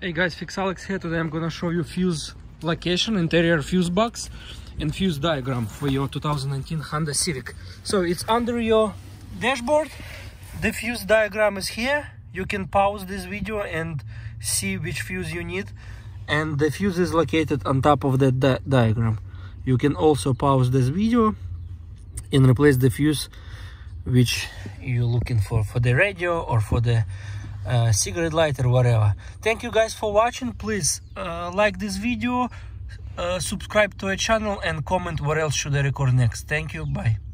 Hey guys, Fix Alex here. Today I'm gonna show you fuse location, interior fuse box and fuse diagram for your 2019 Honda Civic. So it's under your dashboard. The fuse diagram is here. You can pause this video and see which fuse you need, and the fuse is located on top of the diagram. You can also pause this video and replace the fuse which you're looking for the radio or for the cigarette lighter, whatever. Thank you guys for watching. Please like this video, subscribe to our channel and comment what else should I record next. Thank you, bye.